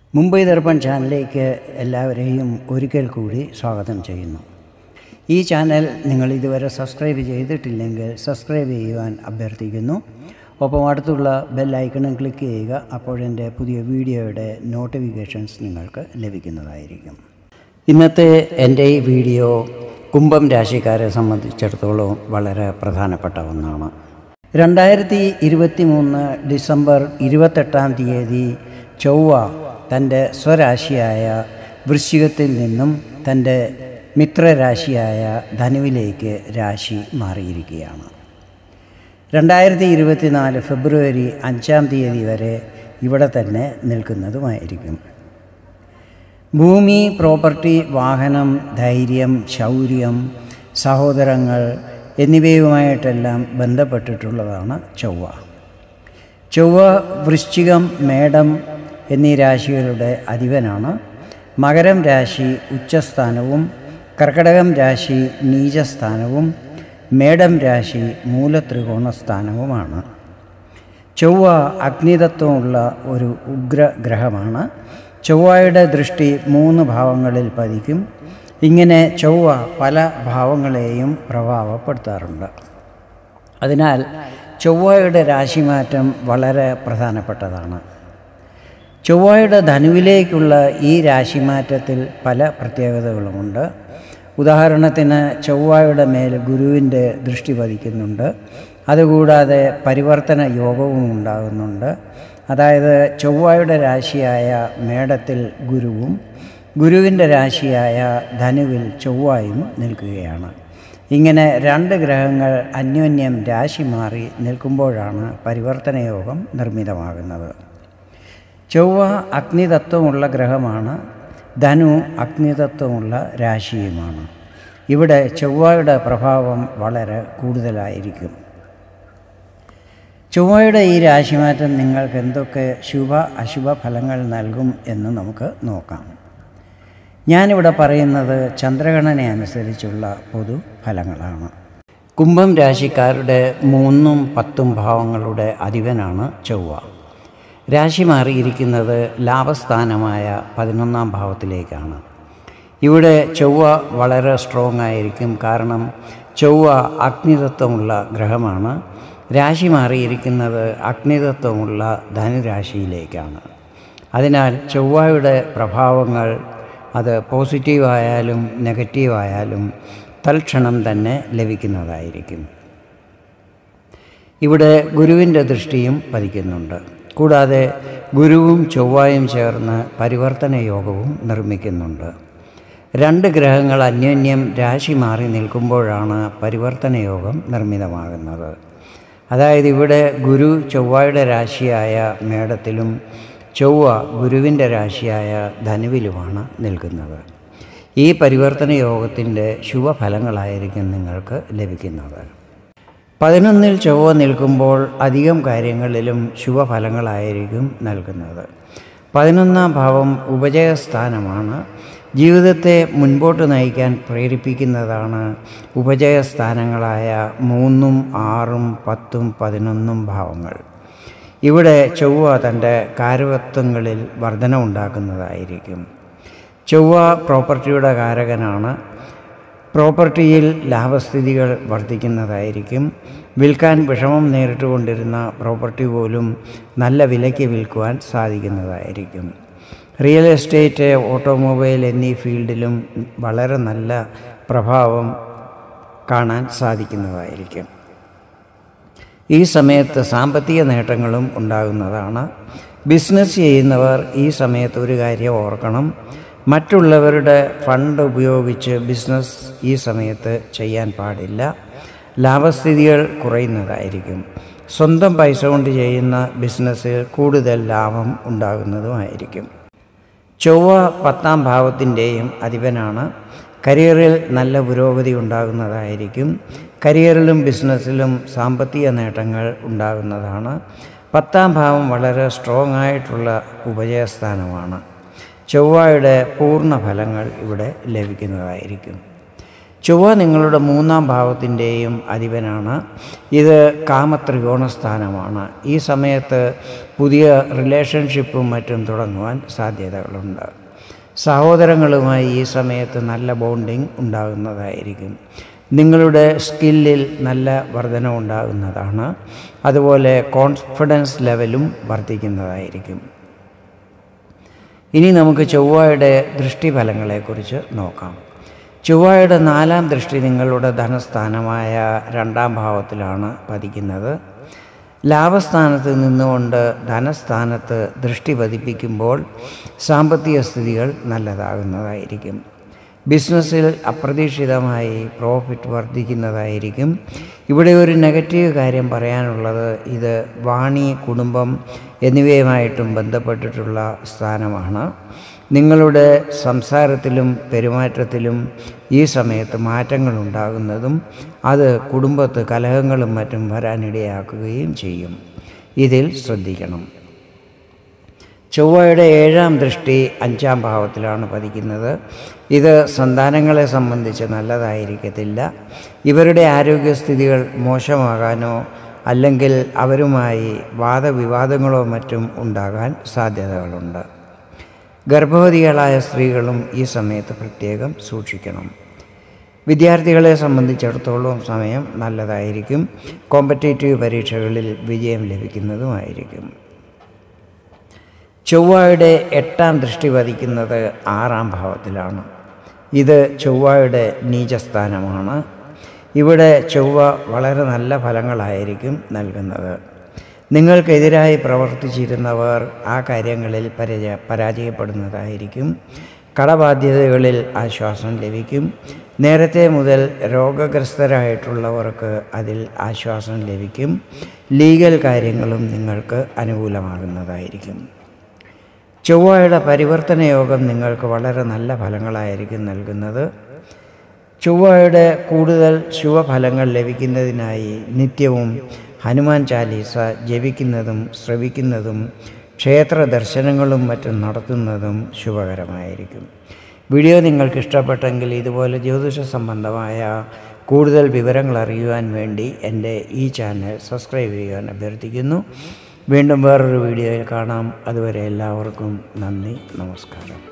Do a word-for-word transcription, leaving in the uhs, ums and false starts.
മുംബൈ ദർപ്പൺ ചാനലിലേക്ക് എല്ലാവരെയും ഒരിക്കൽ കൂടി സ്വാഗതം ചെയ്യുന്നു. ഈ ചാനൽ നിങ്ങൾ ഇതുവരെ സബ്സ്ക്രൈബ് ചെയ്തിട്ടില്ലെങ്കിൽ സബ്സ്ക്രൈബ് ചെയ്യുവാൻ അഭ്യർത്ഥിക്കുന്നു. ഒപ്പം അടുത്തുള്ള ബെൽ ഐക്കണും ക്ലിക്ക് ചെയ്യുക. അപ്പോഴെൻ്റെ പുതിയ വീഡിയോയുടെ നോട്ടിഫിക്കേഷൻസ് നിങ്ങൾക്ക് ലഭിക്കുന്നതായിരിക്കും. ഇന്നത്തെ എൻ്റെ ഈ വീഡിയോ കുംഭം രാശിക്കാരെ സംബന്ധിച്ചിടത്തോളം വളരെ പ്രധാനപ്പെട്ട ഒന്നാണ്. രണ്ടായിരത്തി ഇരുപത്തി മൂന്ന് ഡിസംബർ ഇരുപത്തെട്ടാം തീയതി ചൊവ്വ തൻ്റെ സ്വരാശിയായ വൃശ്ചികത്തിൽ നിന്നും തൻ്റെ മിത്രരാശിയായ ധനുവിലേക്ക് രാശി മാറിയിരിക്കുകയാണ്. രണ്ടായിരത്തി ഇരുപത്തിനാല് ഫെബ്രുവരി അഞ്ചാം തീയതി വരെ ഇവിടെ തന്നെ നിൽക്കുന്നതുമായിരിക്കും. ഭൂമി, പ്രോപ്പർട്ടി, വാഹനം, ധൈര്യം, ശൗര്യം, സഹോദരങ്ങൾ എന്നിവയുമായിട്ടെല്ലാം ബന്ധപ്പെട്ടിട്ടുള്ളതാണ് ചൊവ്വ. ചൊവ്വ വൃശ്ചികം, മേടം എന്നീ രാശികളുടെ അധിപനാണ്. മകരം രാശി ഉച്ചസ്ഥാനവും കർക്കടകം രാശി നീചസ്ഥാനവും മേടം രാശി മൂലത്രികോണസ്ഥാനവുമാണ്. ചൊവ്വ അഗ്നിതത്വമുള്ള ഒരു ഉഗ്രഗ്രഹമാണ്. ചൊവ്വയുടെ ദൃഷ്ടി മൂന്ന് ഭാവങ്ങളിൽ പതിക്കും. ഇങ്ങനെ ചൊവ്വ പല ഭാവങ്ങളെയും പ്രഭാവപ്പെടുത്താറുണ്ട്. അതിനാൽ ചൊവ്വയുടെ രാശിമാറ്റം വളരെ പ്രധാനപ്പെട്ടതാണ്. ചൊവ്വയുടെ ധനുവിലേക്കുള്ള ഈ രാശിമാറ്റത്തിൽ പല പ്രത്യേകതകളുമുണ്ട്. ഉദാഹരണത്തിന് ചൊവ്വയുടെ മേൽ ഗുരുവിൻ്റെ ദൃഷ്ടി പതിക്കുന്നുണ്ട്. അതുകൂടാതെ പരിവർത്തന യോഗവും ഉണ്ടാകുന്നുണ്ട്. അതായത് ചൊവ്വയുടെ രാശിയായ മേടത്തിൽ ഗുരുവും ഗുരുവിൻ്റെ രാശിയായ ധനുവിൽ ചൊവ്വയും നിൽക്കുകയാണ്. ഇങ്ങനെ രണ്ട് ഗ്രഹങ്ങൾ അന്യോന്യം രാശി മാറി നിൽക്കുമ്പോഴാണ് പരിവർത്തന യോഗം നിർമ്മിതമാകുന്നത്. ചൊവ്വ അഗ്നിതത്വമുള്ള ഗ്രഹമാണ്. ധനു അഗ്നിതത്വമുള്ള രാശിയുമാണ്. ഇവിടെ ചൊവ്വയുടെ പ്രഭാവം വളരെ കൂടുതലായിരിക്കും. ചൊവ്വയുടെ ഈ രാശിമാറ്റം നിങ്ങൾക്ക് എന്തൊക്കെ ശുഭ അശുഭ ഫലങ്ങൾ നൽകും എന്ന് നമുക്ക് നോക്കാം. ഞാനിവിടെ പറയുന്നത് ചന്ദ്രഗണന അനുസരിച്ചുള്ള പൊതു ഫലങ്ങളാണ്. കുംഭം രാശിക്കാരുടെ മൂന്നും പത്തും ഭാവങ്ങളുടെ അധിപനാണ് ചൊവ്വ. രാശി മാറിയിരിക്കുന്നത് ലാഭസ്ഥാനമായ പതിനൊന്നാം ഭാവത്തിലേക്കാണ്. ഇവിടെ ചൊവ്വ വളരെ സ്ട്രോങ് ആയിരിക്കും. കാരണം ചൊവ്വ അഗ്നിതത്വമുള്ള ഗ്രഹമാണ്. രാശി മാറിയിരിക്കുന്നത് അഗ്നിതത്വമുള്ള ധനുരാശിയിലേക്കാണ്. അതിനാൽ ചൊവ്വയുടെ പ്രഭാവങ്ങൾ അത് പോസിറ്റീവായാലും നെഗറ്റീവായാലും തൽക്ഷണം തന്നെ ലഭിക്കുന്നതായിരിക്കും. ഇവിടെ ഗുരുവിൻ്റെ ദൃഷ്ടിയും പതിക്കുന്നുണ്ട്. കൂടാതെ ഗുരുവും ചൊവ്വയും ചേർന്ന് പരിവർത്തന യോഗവും നിർമ്മിക്കുന്നുണ്ട്. രണ്ട് ഗ്രഹങ്ങൾ അന്യോന്യം രാശി മാറി നിൽക്കുമ്പോഴാണ് പരിവർത്തന യോഗം നിർമ്മിതമാകുന്നത്. അതായത് ഇവിടെ ഗുരു ചൊവ്വയുടെ രാശിയായ മേടത്തിലും ചൊവ്വ ഗുരുവിൻ്റെ രാശിയായ ധനുവിലുമാണ് നിൽക്കുന്നത്. ഈ പരിവർത്തന യോഗത്തിൻ്റെ ശുഭഫലങ്ങളായിരിക്കും നിങ്ങൾക്ക് ലഭിക്കുന്നത്. പതിനൊന്നിൽ ചൊവ്വ നിൽക്കുമ്പോൾ അധികം കാര്യങ്ങളിലും ശുഭഫലങ്ങളായിരിക്കും നൽകുന്നത്. പതിനൊന്നാം ഭാവം ഉപജയസ്ഥാനമാണ്. ജീവിതത്തെ മുൻപോട്ട് നയിക്കാൻ പ്രേരിപ്പിക്കുന്നതാണ് ഉപജയസ്ഥാനങ്ങളായ മൂന്നും ആറും പത്തും പതിനൊന്നും ഭാവങ്ങൾ. ഇവിടെ ചൊവ്വ തൻ്റെ കാരകത്വങ്ങളിൽ വർധന ഉണ്ടാക്കുന്നതായിരിക്കും. ചൊവ്വ പ്രോപ്പർട്ടിയുടെ കാരകനാണ്. പ്രോപ്പർട്ടിയിൽ ലാഭസ്ഥിതികൾ വർദ്ധിക്കുന്നതായിരിക്കും. വിൽക്കാൻ വിഷമം നേരിട്ടുകൊണ്ടിരുന്ന പ്രോപ്പർട്ടി പോലും നല്ല വിലയ്ക്ക് വിൽക്കുവാൻ സാധിക്കുന്നതായിരിക്കും. റിയൽ എസ്റ്റേറ്റ്, ഓട്ടോമൊബൈൽ എന്നീ ഫീൽഡിലും വളരെ നല്ല പ്രഭാവം കാണാൻ സാധിക്കുന്നതായിരിക്കും. ഈ സമയത്ത് സാമ്പത്തിക നേട്ടങ്ങളും ഉണ്ടാകുന്നതാണ്. ബിസിനസ് ചെയ്യുന്നവർ ഈ സമയത്ത് ഒരു കാര്യം ഓർക്കണം. മറ്റുള്ളവരുടെ ഫണ്ട് ഉപയോഗിച്ച് ബിസിനസ് ഈ സമയത്ത് ചെയ്യാൻ പാടില്ല. ലാഭസ്ഥിതികൾ കുറയുന്നതായിരിക്കും. സ്വന്തം പൈസ കൊണ്ട് ചെയ്യുന്ന ബിസിനസ്സിൽ കൂടുതൽ ലാഭം ഉണ്ടാകുന്നതുമായിരിക്കും. ചൊവ്വ പത്താം ഭാവത്തിൻ്റെയും അധിപനാണ്. കരിയറിൽ നല്ല പുരോഗതി ഉണ്ടാകുന്നതായിരിക്കും. കരിയറിലും ബിസിനസ്സിലും സാമ്പത്തിക നേട്ടങ്ങൾ ഉണ്ടാകുന്നതാണ്. പത്താം ഭാവം വളരെ സ്ട്രോങ് ആയിട്ടുള്ള ഉപജയസ്ഥാനമാണ്. ചൊവ്വയുടെ പൂർണ്ണ ഫലങ്ങൾ ഇവിടെ ലഭിക്കുന്നതായിരിക്കും. ചൊവ്വ നിങ്ങളുടെ മൂന്നാം ഭാവത്തിൻ്റെയും അധിപനാണ്. ഇത് കാമത്രികോണസ്ഥാനമാണ്. ഈ സമയത്ത് പുതിയ റിലേഷൻഷിപ്പും മറ്റും തുടങ്ങുവാൻ സാധ്യതകളുണ്ട്. സഹോദരങ്ങളുമായി ഈ സമയത്ത് നല്ല ബോണ്ടിങ് ഉണ്ടാകുന്നതായിരിക്കും. നിങ്ങളുടെ സ്കില്ലിൽ നല്ല വർധന ഉണ്ടാകുന്നതാണ്. അതുപോലെ കോൺഫിഡൻസ് ലെവലും വർദ്ധിക്കുന്നതായിരിക്കും. ഇനി നമുക്ക് ചൊവ്വയുടെ ദൃഷ്ടിഫലങ്ങളെക്കുറിച്ച് നോക്കാം. ചൊവ്വയുടെ നാലാം ദൃഷ്ടി നിങ്ങളുടെ ധനസ്ഥാനമായ രണ്ടാം ഭാവത്തിലാണ് പതിക്കുന്നത്. ലാഭസ്ഥാനത്ത് നിന്നുകൊണ്ട് ധനസ്ഥാനത്ത് ദൃഷ്ടി പതിപ്പിക്കുമ്പോൾ സാമ്പത്തിക സ്ഥിതികൾ നല്ലതാകുന്നതായിരിക്കും. ബിസിനസ്സിൽ അപ്രതീക്ഷിതമായി പ്രോഫിറ്റ് വർദ്ധിക്കുന്നതായിരിക്കും. ഇവിടെ ഒരു നെഗറ്റീവ് കാര്യം പറയാനുള്ളത്, ഇത് വാണി, കുടുംബം എന്നിവയുമായിട്ടും ബന്ധപ്പെട്ടിട്ടുള്ള സ്ഥാനമാണ്. നിങ്ങളുടെ സംസാരത്തിലും പെരുമാറ്റത്തിലും ഈ സമയത്ത് മാറ്റങ്ങൾ ഉണ്ടാകുന്നതും അത് കുടുംബത്ത് കലഹങ്ങളും മറ്റും വരാനിടയാക്കുകയും ചെയ്യും. ഇതിൽ ശ്രദ്ധിക്കണം. ചൊവ്വയുടെ ഏഴാം ദൃഷ്ടി അഞ്ചാം ഭാവത്തിലാണ് പതിക്കുന്നത്. ഇത് സന്താനങ്ങളെ സംബന്ധിച്ച് നല്ലതായിരിക്കത്തില്ല. ഇവരുടെ ആരോഗ്യസ്ഥിതികൾ മോശമാകാനോ അല്ലെങ്കിൽ അവരുമായി വാദവിവാദങ്ങളോ മറ്റും ഉണ്ടാകാൻ സാധ്യതകളുണ്ട്. ഗർഭവതികളായ സ്ത്രീകളും ഈ സമയത്ത് പ്രത്യേകം സൂക്ഷിക്കണം. വിദ്യാർത്ഥികളെ സംബന്ധിച്ചിടത്തോളം സമയം നല്ലതായിരിക്കും. കോമ്പറ്റേറ്റീവ് പരീക്ഷകളിൽ വിജയം ലഭിക്കുന്നതുമായിരിക്കും. ചൊവ്വയുടെ എട്ടാം ദൃഷ്ടി പതിക്കുന്നത് ആറാം ഭാവത്തിലാണ്. ഇത് ചൊവ്വയുടെ നീചസ്ഥാനമാണ്. ഇവിടെ ചൊവ്വ വളരെ നല്ല ഫലങ്ങളായിരിക്കും നൽകുന്നത്. നിങ്ങൾക്കെതിരായി പ്രവർത്തിച്ചിരുന്നവർ ആ കാര്യങ്ങളിൽ പരാജയ പരാജയപ്പെടുന്നതായിരിക്കും. കടബാധ്യതകളിൽ ആശ്വാസം ലഭിക്കും. നേരത്തെ മുതൽ രോഗഗ്രസ്തരായിട്ടുള്ളവർക്ക് അതിൽ ആശ്വാസം ലഭിക്കും. ലീഗൽ കാര്യങ്ങളും നിങ്ങൾക്ക് അനുകൂലമാകുന്നതായിരിക്കും. ചൊവ്വയുടെ പരിവർത്തന യോഗം നിങ്ങൾക്ക് വളരെ നല്ല ഫലങ്ങളായിരിക്കും നൽകുന്നത്. ചൊവ്വയുടെ കൂടുതൽ ശുഭഫലങ്ങൾ ലഭിക്കുന്നതിനായി നിത്യവും ഹനുമാൻ ചാലീസ ജപിക്കുന്നതും ശ്രവിക്കുന്നതും ക്ഷേത്ര ദർശനങ്ങളും മറ്റും നടത്തുന്നതും ശുഭകരമായിരിക്കും. വീഡിയോ നിങ്ങൾക്ക് ഇഷ്ടപ്പെട്ടെങ്കിൽ ഇതുപോലെ ജ്യോതിഷ സംബന്ധമായ കൂടുതൽ വിവരങ്ങൾ അറിയുവാൻ വേണ്ടി എൻ്റെ ഈ ചാനൽ സബ്സ്ക്രൈബ് ചെയ്യാൻ അഭ്യർത്ഥിക്കുന്നു. വീണ്ടും വേറൊരു വീഡിയോയിൽ കാണാം. അതുവരെ എല്ലാവർക്കും നന്ദി, നമസ്കാരം.